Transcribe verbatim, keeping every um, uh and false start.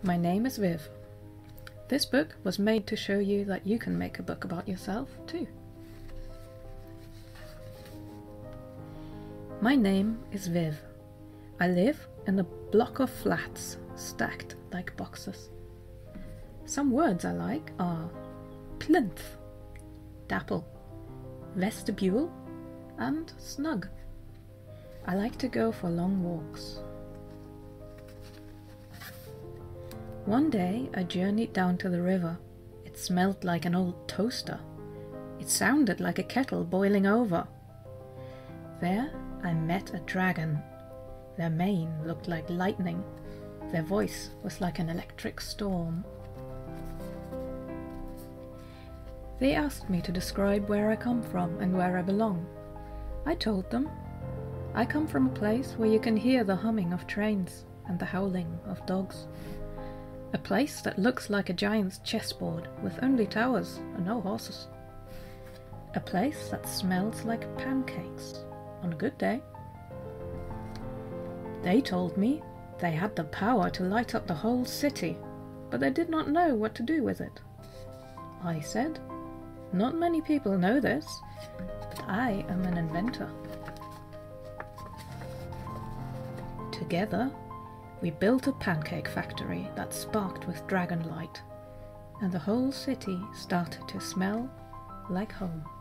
my name is Viv. This book was made to show you that you can make a book about yourself too. My name is Viv. I live in a block of flats stacked like boxes. Some words I like are plinth, dapple, vestibule and snug. I like to go for long walks. One day I journeyed down to the river. It smelled like an old toaster. It sounded like a kettle boiling over. There I met a dragon. Their mane looked like lightning. Their voice was like an electric storm. They asked me to describe where I come from and where I belong. I told them. I come from a place where you can hear the humming of trains and the howling of dogs. A place that looks like a giant's chessboard with only towers and no horses. A place that smells like pancakes on a good day. They told me they had the power to light up the whole city, but they did not know what to do with it. I said, not many people know this, but I am an inventor. Together, we built a pancake factory that sparked with dragon light, and the whole city started to smell like home.